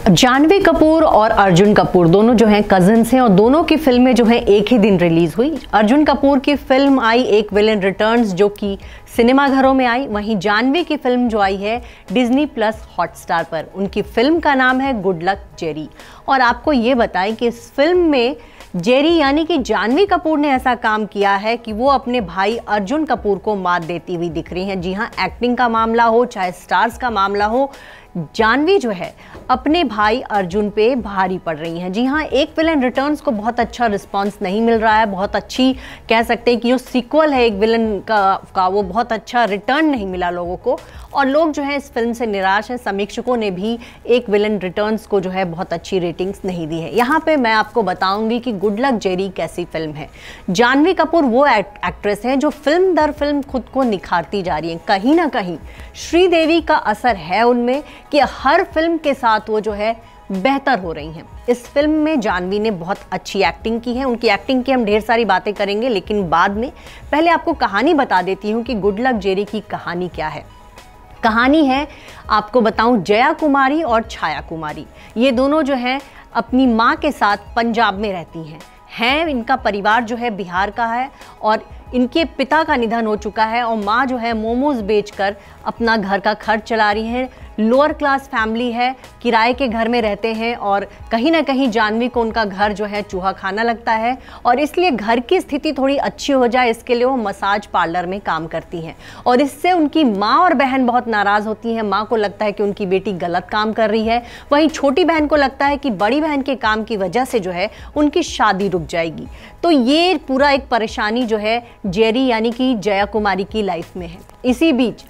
जानवी कपूर और अर्जुन कपूर दोनों जो हैं कजिन्स हैं और दोनों की फिल्में जो हैं एक ही दिन रिलीज हुई। अर्जुन कपूर की फिल्म आई एक विलेन रिटर्न्स जो कि सिनेमाघरों में आई, वहीं जानवी की फिल्म जो आई है डिज्नी प्लस हॉटस्टार पर। उनकी फिल्म का नाम है गुड लक जेरी। और आपको ये बताएं कि इस फिल्म में जेरी यानी कि जानवी कपूर ने ऐसा काम किया है कि वो अपने भाई अर्जुन कपूर को मात देती हुई दिख रही हैं। जी हाँ, एक्टिंग का मामला हो चाहे स्टार्स का मामला हो, जानवी जो है अपने भाई अर्जुन पे भारी पड़ रही हैं। जी हाँ, एक विलन रिटर्न्स को बहुत अच्छा रिस्पांस नहीं मिल रहा है, बहुत अच्छी कह सकते हैं कि जो सीक्वल है एक विलन का वो बहुत अच्छा रिटर्न नहीं मिला लोगों को, और लोग जो है इस फिल्म से निराश हैं। समीक्षकों ने भी एक विलन रिटर्न्स को जो है बहुत अच्छी रेटिंग्स नहीं दी है। यहाँ पे मैं आपको बताऊंगी कि गुड लक जेरी कैसी फिल्म है। जानवी कपूर वो एक्ट्रेस है जो फिल्म दर फिल्म खुद को निखारती जा रही है। कहीं ना कहीं श्रीदेवी का असर है उनमें कि हर फिल्म के साथ वो जो है बेहतर हो रही हैं। इस फिल्म में जानवी ने बहुत अच्छी एक्टिंग की है। उनकी एक्टिंग की हम ढेर सारी बातें करेंगे, लेकिन बाद में पहले आपको कहानी बता देती हूँ कि गुड लक जेरी की कहानी क्या है। कहानी है, आपको बताऊं, जया कुमारी और छाया कुमारी, ये दोनों जो हैं अपनी माँ के साथ पंजाब में रहती हैं। इनका परिवार जो है बिहार का है और इनके पिता का निधन हो चुका है और माँ जो है मोमोज बेचकर अपना घर का खर्च चला रही हैं। लोअर क्लास फैमिली है, किराए के घर में रहते हैं और कहीं ना कहीं जानवी को उनका घर जो है चूहा खाना लगता है और इसलिए घर की स्थिति थोड़ी अच्छी हो जाए इसके लिए वो मसाज पार्लर में काम करती हैं। और इससे उनकी माँ और बहन बहुत नाराज़ होती हैं। माँ को लगता है कि उनकी बेटी गलत काम कर रही है, वहीं छोटी बहन को लगता है कि बड़ी बहन के काम की वजह से जो है उनकी शादी रुक जाएगी। तो ये पूरा एक परेशानी जो है जेरी यानी कि जया कुमारी की लाइफ में है। इसी बीच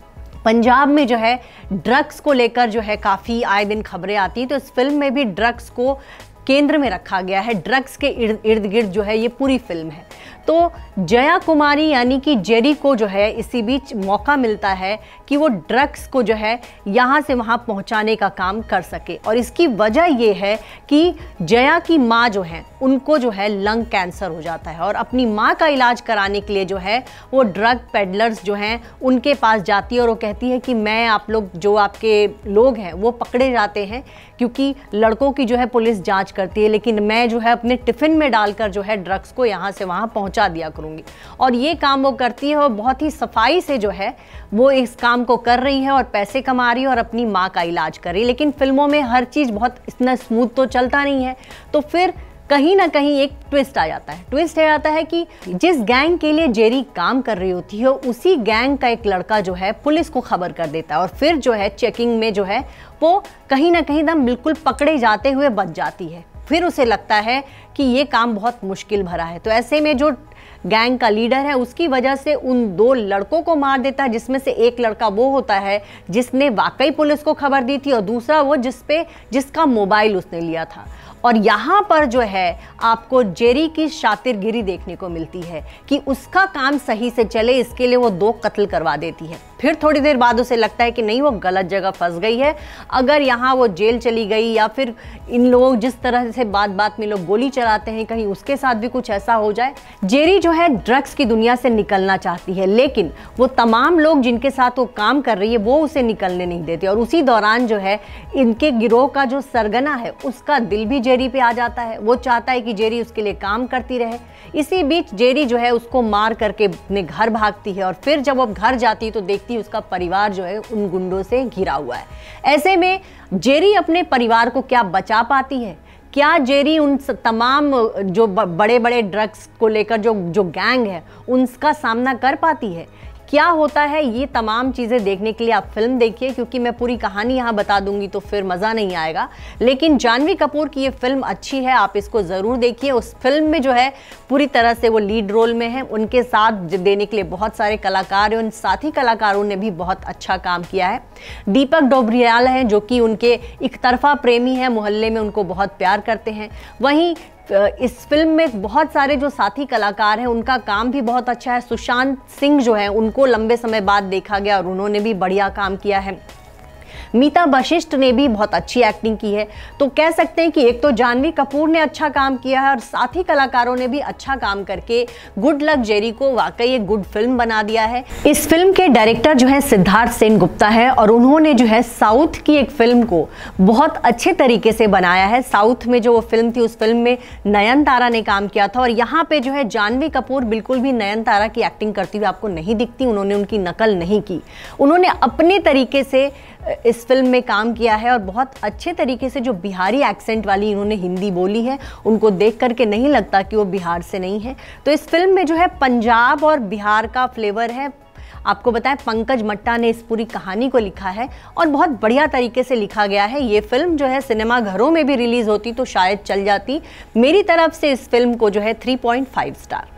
पंजाब में जो है ड्रग्स को लेकर जो है काफ़ी आए दिन खबरें आती हैं, तो इस फिल्म में भी ड्रग्स को केंद्र में रखा गया है। ड्रग्स के इर्द गिर्द जो है ये पूरी फिल्म है। तो जया कुमारी यानी कि जेरी को जो है इसी बीच मौका मिलता है कि वो ड्रग्स को जो है यहाँ से वहाँ पहुँचाने का काम कर सके, और इसकी वजह ये है कि जया की माँ जो है उनको जो है लंग कैंसर हो जाता है और अपनी माँ का इलाज कराने के लिए जो है वो ड्रग पेडलर्स जो हैं उनके पास जाती है और वो कहती है कि मैं आप लोग जो आपके लोग हैं वो पकड़े जाते हैं क्योंकि लड़कों की जो है पुलिस जांच करती है, लेकिन मैं जो है अपने टिफ़िन में डालकर जो है ड्रग्स को यहाँ से वहाँ पहुँचा दिया करूँगी। और ये काम वो करती है और बहुत ही सफाई से जो है वो इस काम को कर रही है और पैसे कमा रही है और अपनी माँ का इलाज कर रही है। लेकिन फिल्मों में हर चीज़ बहुत इतना स्मूथ तो चलता नहीं है, तो फिर कहीं ना कहीं एक ट्विस्ट आ जाता है। ट्विस्ट आ जाता है कि जिस गैंग के लिए जेरी काम कर रही होती है उसी गैंग का एक लड़का जो है पुलिस को खबर कर देता है और फिर जो है चेकिंग में जो है वो कहीं ना कहीं दम बिल्कुल पकड़े जाते हुए बच जाती है। फिर उसे लगता है कि ये काम बहुत मुश्किल भरा है, तो ऐसे में जो गैंग का लीडर है उसकी वजह से उन दो लड़कों को मार देता है, जिसमें से एक लड़का वो होता है जिसने वाकई पुलिस को खबर दी थी और दूसरा वो जिसका मोबाइल उसने लिया था। और यहाँ पर जो है आपको जेरी की शातिरगिरी देखने को मिलती है कि उसका काम सही से चले इसके लिए वो 2 कत्ल करवा देती है। फिर थोड़ी देर बाद उसे लगता है कि नहीं, वो गलत जगह फंस गई है, अगर यहाँ वो जेल चली गई या फिर इन लोग जिस तरह से बात में लोग गोली चलाते हैं कहीं उसके साथ भी कुछ ऐसा हो जाए। जेरी जो है ड्रग्स की दुनिया से निकलना चाहती है, लेकिन वो तमाम लोग जिनके साथ वो काम कर रही है वो उसे निकलने नहीं देते और उसी दौरान जो है इनके गिरोह का जो सरगना है उसका दिल भी जेरी पे आ जाता है। वो चाहता है कि जेरी उसके लिए काम करती रहे। इसी बीच जेरी जो है उसको मार करके अपने घर भागती है और फिर जब वो घर जाती है तो देखती है उसका परिवार जो है उन गुंडों से घिरा हुआ है। ऐसे में जेरी अपने परिवार को क्या बचा पाती है? क्या जेरी उन तमाम जो बड़े बड़े ड्रग्स को लेकर जो गैंग है उनका सामना कर पाती है? क्या होता है, ये तमाम चीज़ें देखने के लिए आप फिल्म देखिए, क्योंकि मैं पूरी कहानी यहाँ बता दूंगी तो फिर मज़ा नहीं आएगा। लेकिन जानवी कपूर की ये फिल्म अच्छी है, आप इसको ज़रूर देखिए। उस फिल्म में जो है पूरी तरह से वो लीड रोल में है, उनके साथ देने के लिए बहुत सारे कलाकार हैं, उन साथी कलाकारों ने भी बहुत अच्छा काम किया है। दीपक डोबरियाल हैं जो कि उनके एक तरफा प्रेमी हैं, मोहल्ले में उनको बहुत प्यार करते हैं। वहीं इस फिल्म में बहुत सारे जो साथी कलाकार हैं उनका काम भी बहुत अच्छा है। सुशांत सिंह जो है उनको लंबे समय बाद देखा गया और उन्होंने भी बढ़िया काम किया है। मीता वशिष्ठ ने भी बहुत अच्छी एक्टिंग की है। तो कह सकते हैं कि एक तो जानवी कपूर ने अच्छा काम किया है और साथ ही कलाकारों ने भी अच्छा काम करके गुड लक जेरी को वाकई एक गुड फिल्म बना दिया है। इस फिल्म के डायरेक्टर जो है सिद्धार्थ सेनगुप्ता है और उन्होंने जो है साउथ की एक फिल्म को बहुत अच्छे तरीके से बनाया है। साउथ में जो वो फिल्म थी उस फिल्म में नयनतारा ने काम किया था और यहाँ पे जो है जानवी कपूर बिल्कुल भी नयनतारा की एक्टिंग करती हुई आपको नहीं दिखती, उन्होंने उनकी नकल नहीं की, उन्होंने अपने तरीके से इस फिल्म में काम किया है और बहुत अच्छे तरीके से जो बिहारी एक्सेंट वाली इन्होंने हिंदी बोली है उनको देख करके नहीं लगता कि वो बिहार से नहीं है। तो इस फिल्म में जो है पंजाब और बिहार का फ्लेवर है। आपको बताएं पंकज मट्टा ने इस पूरी कहानी को लिखा है और बहुत बढ़िया तरीके से लिखा गया है। ये फिल्म जो है सिनेमा घरों में भी रिलीज होती तो शायद चल जाती। मेरी तरफ से इस फिल्म को जो है 3.5 स्टार।